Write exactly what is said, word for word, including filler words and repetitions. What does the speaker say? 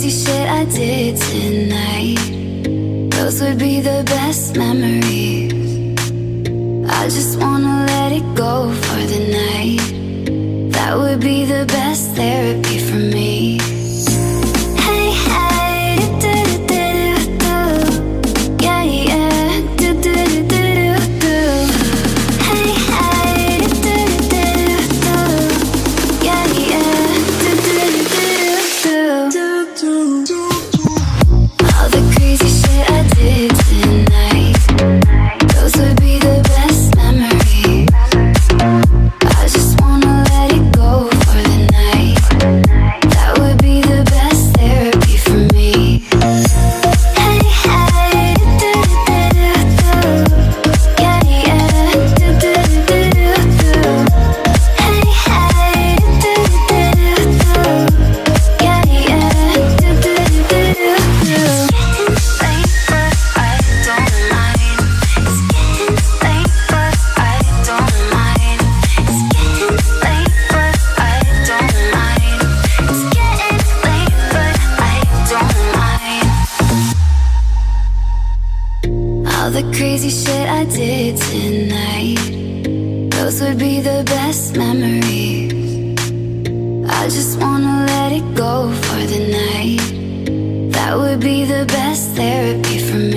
crazy shit I did tonight, those would be the best memories. I just wanna let it go for the night. That would be the best therapy for me. Hey, hey, do-do-do-do-do. Yeah, yeah, do-do-do-do-do. Hey, hey, do-do-do-do-do. Yeah, yeah, do-do-do-do-do. All the crazy shit I did tonight, those would be the best memories. I just wanna let it go for the night. That would be the best therapy for me. Hey, hey, do-do-do-do-do. Yeah, yeah, do-do-do-do-do. Hey, hey, do-do-do-do-do. Yeah, yeah, do-do-do-do-do. All the crazy shit I did tonight, those would be the best memories. I just wanna let it go for the night. That would be the best therapy for me.